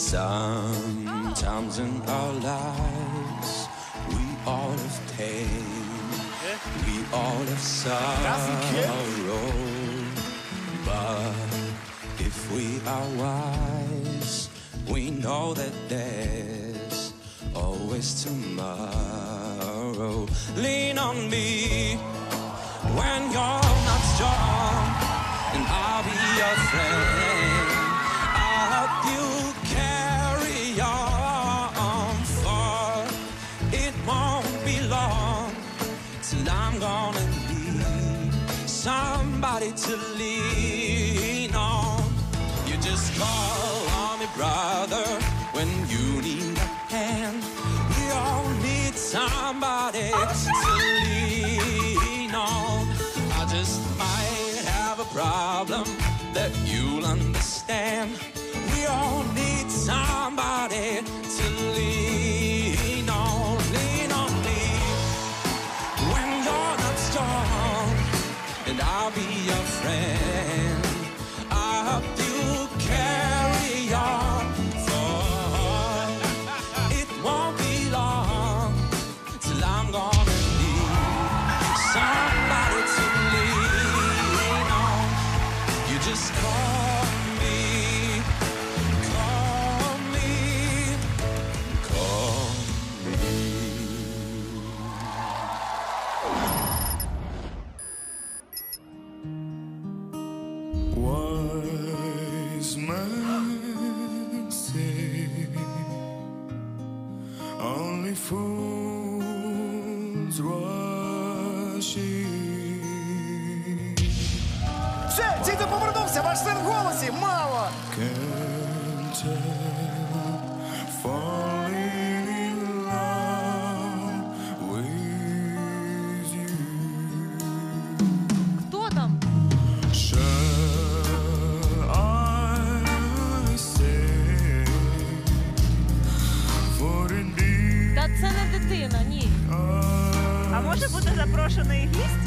Sometimes in our lives we all have pain, we all have sorrow, but if we are wise, we know that there's always tomorrow. Lean on me when you're not strong, and I'll be your friend. I'll help you carry on, for it won't be long till I'm gonna need somebody to lean on. You just call on me, brother, when you need a hand. We all need somebody to lean on. I just might have a problem that you'll understand. We all need somebody to lean on. Lean on me when you're not strong, and I'll be your friend. I'll help you carry on, for it won't be long till I'm gonna need somebody to lean on. You just call me, call me, call me. Wise men say only fools rush in. Все, діти повернувся, ваш син в голосі, мало! Can't tell, falling in love with you. Хто там? Shall I say, for indeed Та це не дитина, ні. А може бути запрошений гість?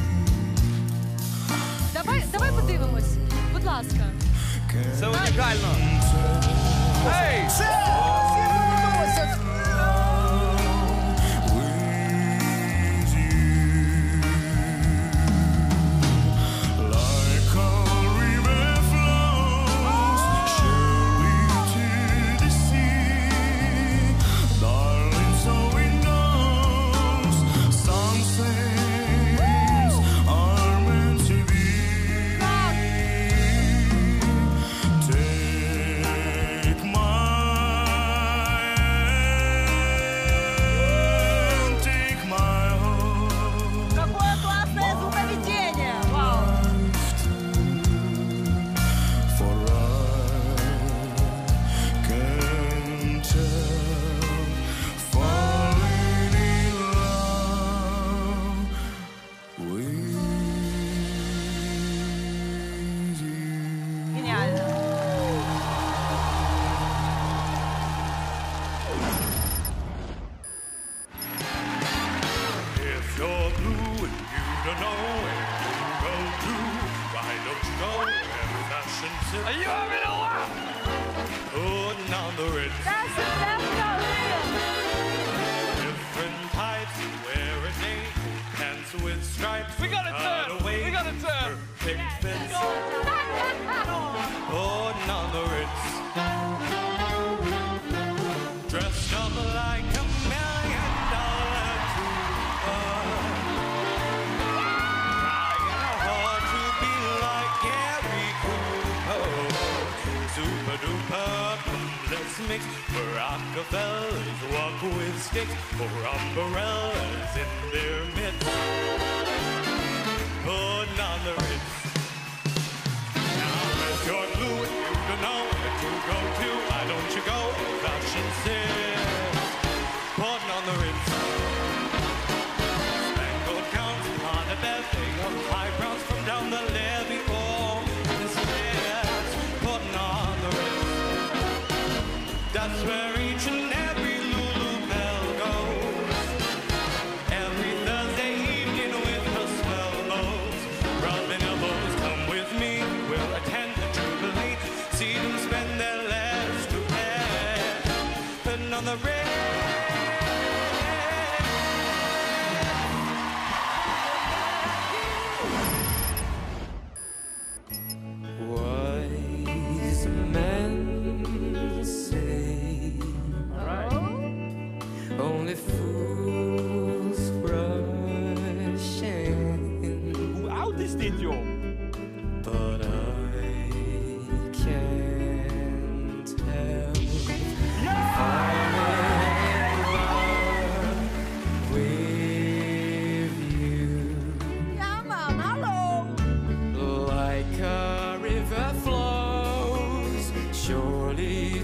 Давай подивимось, будь ласка. Це унікально. Ей! Все, всі повернулися! with you. Like a river flows surely to the sea, darling, so it knows some things are meant to be. Take my hand, take my heart. Какое классное звуковедение! Вау! For I can tell, falling in love with you. Гениально. If you're blue and you don't know where to go to, why don't you go where fashion sits? Are you having a laugh? Putting on the ritz. That's real. Different types wear a day, pants with stripes. We gotta turn. Away. We gotta turn. Perfect fits. Putting on the ritz. Dressed up like $1 million trooper. Trying hard to be like Gary Cooper. Super duper, let's mix. For Rockefellers walk with sticks, for umbrellas in their midst. Putting on the ritz. Now if you're blue and you don't know where to go to, why don't you go where fashion sits? Putting on the ritz. Spangled gowns on a bevy of high browns from down the levee. Oh, this is putting on the ritz. That's where each and every Lulu Bell goes. Every Thursday evening with her swell bows. Rubbing elbows, come with me. We'll attend the Jubilee. See them spend their last to pay.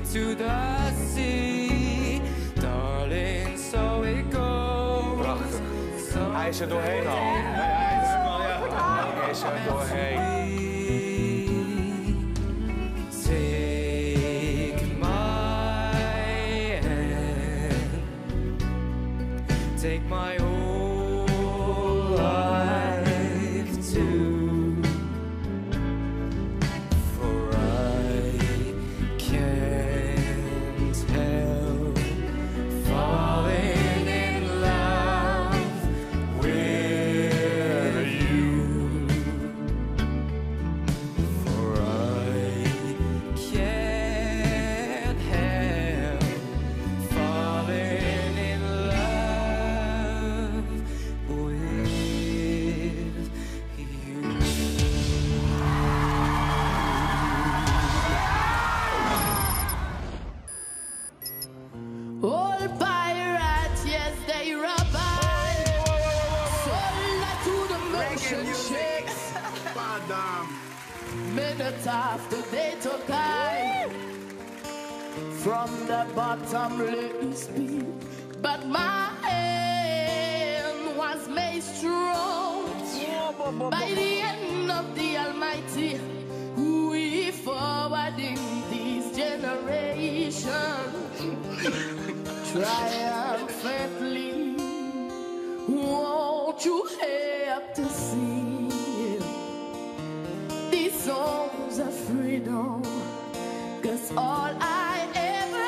to the sea. Darling, so it goes. Prachtig. Hij is er doorheen al. Hij is er doorheen. Take my hand, take my whole life too, for I can't help falling in love with you. For I can't help falling in love with you. All pirates, yes, they rabbi. Sold to the merchant ships. Minute after they took I from the bottomless pit. But my hand was made strong by the hand of the Almighty. We forwarding these generations triumphantly. Won't you help to sing these songs of freedom? 'Cause all I ever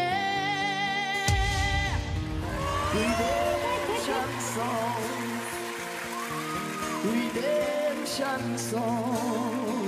had, redemption songs, redemption songs.